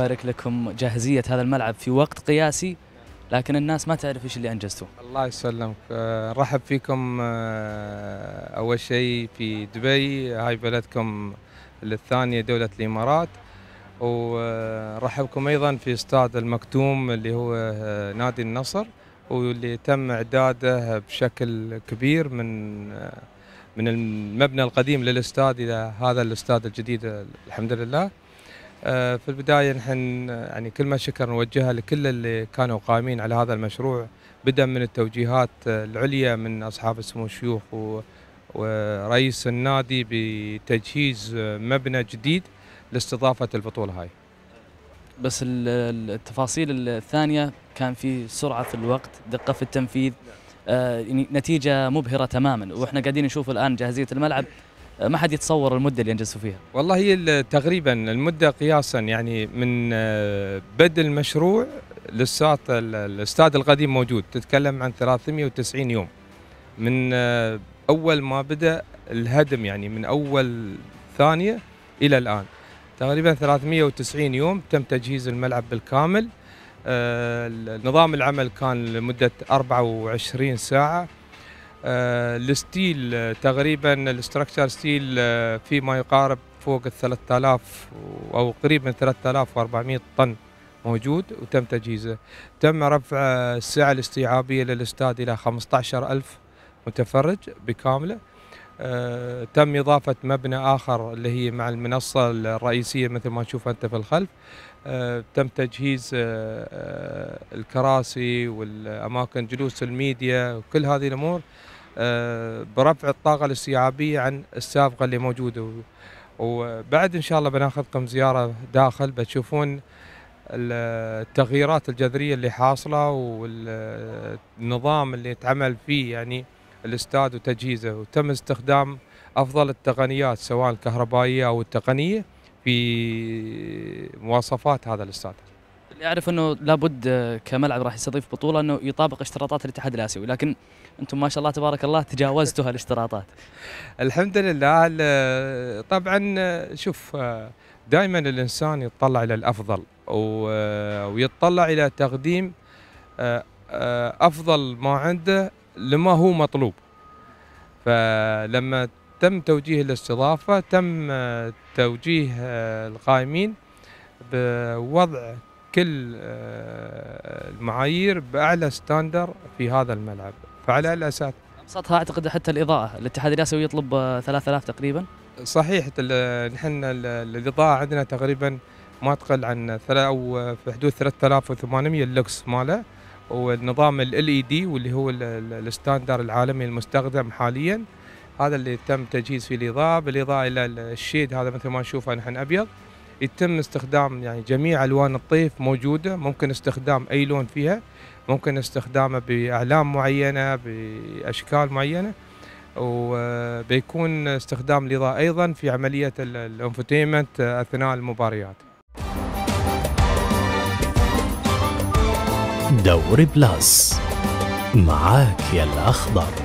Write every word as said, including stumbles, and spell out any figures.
يبارك لكم جاهزية هذا الملعب في وقت قياسي، لكن الناس ما تعرف ايش اللي انجزتوه. الله يسلمك. آه، نرحب فيكم. آه، اول شيء في دبي، هاي بلدكم الثانيه دولة الامارات، ونرحبكم ايضا في استاد المكتوم اللي هو آه، نادي النصر، واللي تم اعداده بشكل كبير من آه، من المبنى القديم للاستاد الى هذا الاستاد الجديد الحمد لله. في البداية نحن يعني كلمة شكر نوجهها لكل اللي كانوا قائمين على هذا المشروع، بدءا من التوجيهات العليا من أصحاب السمو الشيوخ ورئيس النادي بتجهيز مبنى جديد لاستضافة البطولة هاي. بس التفاصيل الثانية كان في سرعة في الوقت، دقة في التنفيذ، آه نتيجة مبهرة تماما، واحنا قاعدين نشوف الآن جاهزية الملعب. ما حد يتصور المدة اللي انجزوا فيها. والله هي تقريبا المدة قياسا يعني من بدء المشروع للساعة الاستاد القديم موجود، تتكلم عن ثلاثمئة وتسعين يوم من أول ما بدأ الهدم، يعني من أول ثانية إلى الآن تقريبا ثلاثمئة وتسعين يوم تم تجهيز الملعب بالكامل. نظام العمل كان لمدة أربعة وعشرين ساعة. آه الستيل تقريبا الاستراكشر ستيل آه في ما يقارب فوق ال ثلاثة آلاف او قريب من ثلاثة آلاف وأربعمئة طن موجود وتم تجهيزه. تم رفع السعة الاستيعابية للاستاد الى خمسة عشر ألف متفرج بكامله. آه تم اضافة مبنى اخر اللي هي مع المنصة الرئيسية مثل ما تشوف انت في الخلف. آه تم تجهيز آه آه الكراسي والاماكن جلوس الميديا وكل هذه الامور برفع الطاقة الاستيعابية عن السابقة اللي موجودة. وبعد إن شاء الله بناخذكم زيارة داخل بتشوفون التغييرات الجذرية اللي حاصلة والنظام اللي اتعمل فيه يعني الاستاد وتجهيزه، وتم استخدام أفضل التقنيات سواء الكهربائية أو التقنية في مواصفات هذا الاستاد. اللي أعرف أنه لابد كملعب راح يستضيف بطولة أنه يطابق اشتراطات الاتحاد الآسيوي، لكن أنتم ما شاء الله تبارك الله تجاوزتوا هالاشتراطات. الحمد لله. طبعا شوف، دائما الإنسان يتطلع إلى الأفضل ويتطلع إلى تقديم أفضل ما عنده لما هو مطلوب. فلما تم توجيه الاستضافة تم توجيه القائمين بوضع كل المعايير بأعلى ستاندر في هذا الملعب، فعلى الأساس أبسطها أعتقد حتى الإضاءة، الاتحاد الآسيوي يطلب ثلاثة آلاف تقريبا. صحيح. نحن الإضاءة عندنا تقريبا ما تقل عن أو في حدود ثلاثة آلاف وثمانمئة اللوكس ماله، والنظام ال إل إي دي واللي هو الستاندر العالمي المستخدم حاليا، هذا اللي تم تجهيز فيه الإضاءة، بالإضاءة إلى الشيد هذا مثل ما نشوفه نحن أبيض. يتم استخدام يعني جميع ألوان الطيف موجودة، ممكن استخدام أي لون فيها، ممكن استخدامه بأعلام معينة بأشكال معينة، وبيكون استخدام الإضاءة أيضا في عملية الانفوتيمنت أثناء المباريات. دوري بلس معاك يا الأخضر.